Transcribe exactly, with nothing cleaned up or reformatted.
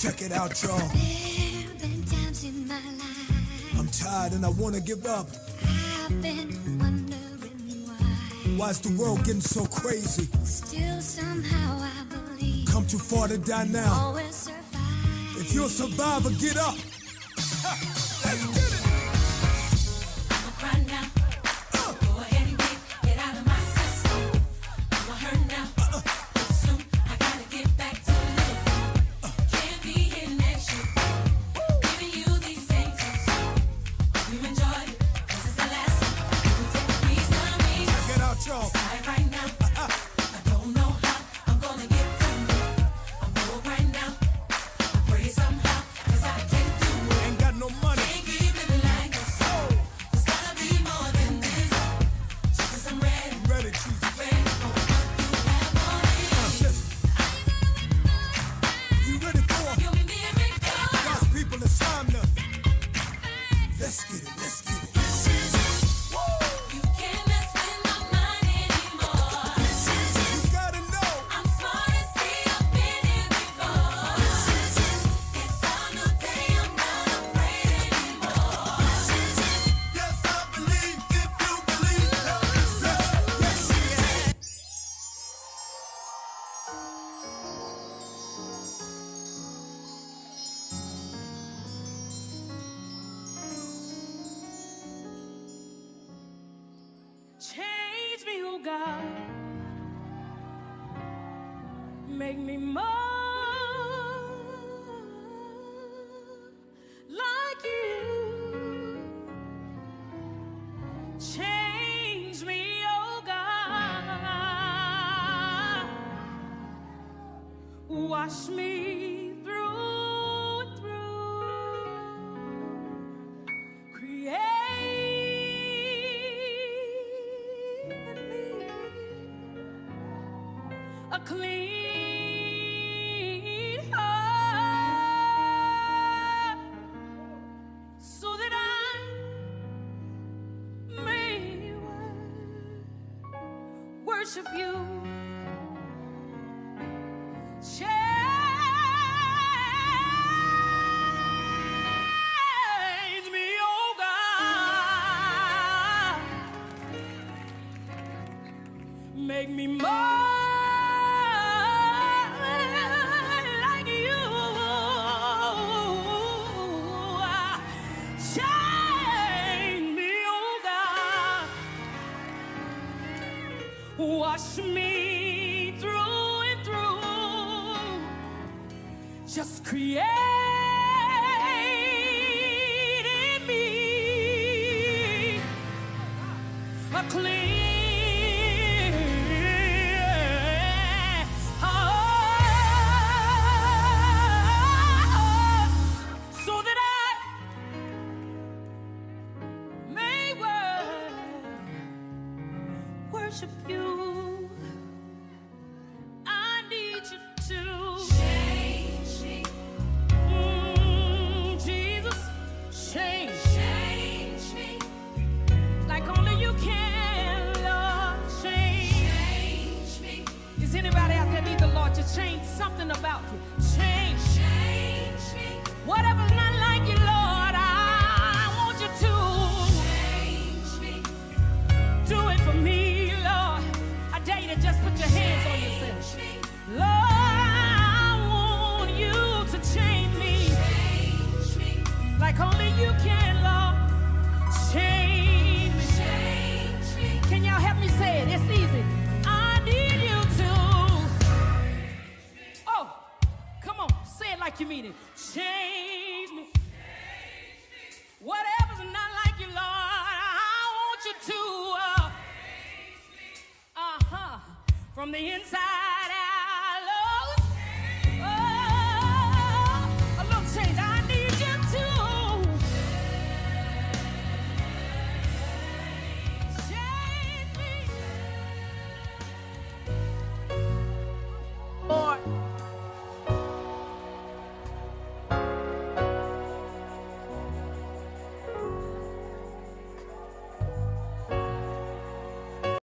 Check it out, y'all. There have been times in my life I'm tired and I wanna give up. I've been wondering why. Why's the world getting so crazy? Still somehow I believe Come too far to die now. always survive. If you're a survivor, get up. Ha, let's get it. I'ma cry now. Uh, Go ahead and get, get out of my system. I'ma hurt now. uh, But soon I gotta get back to living. Can't be hitting that shit. Giving you these same tips. Hope you enjoyed it, 'cause it's the last one. You take a piece of me. check it out, y'all. Tired right now. Uh, I don't know how I'm gonna get through it. I'm bored right now. I pray somehow, 'cause I can't do it. ain't got no money. Can't keep living like this. There's gotta be more than this. Jesus, I'm ready. Ready, Jesus. Ready for what you have for me. Uh, listen. You ready for it? Give me miracles. God's people, it's time to. Let's get it, let's get it. You can't mess with my mind anymore. You gotta know. I'm smart as see, I've been here before. It's a new day, I'm not afraid anymore. Yes, I believe if you believe. Yes, yes, yes. Change me, oh God. Make me more like you. Change me, oh God. Wash me through and through. Create in me a clean heart, so that I may worship you. Change me, oh God. Make me more like you. Change me, oh God. Wash me through and through. Just create in me a clean heart, so that I may wor- worship you. I need you to Change me, Mm, Jesus, change change me, like only you can, Lord. Change. change me, Is anybody out there need the Lord to change something about you? Change. change me, Whatever's not like you, Lord, I want you to change me, do it for me, Lord. I dare you to just put your hands on yourself. change me, Lord, I want you to change me change me, like only you can, Lord. Change me. change me. Can y'all help me say it? It's easy. I need you to. Oh, come on, say it like you mean it. Change me. Whatever's not like you, Lord, I want you to. Uh huh. From the inside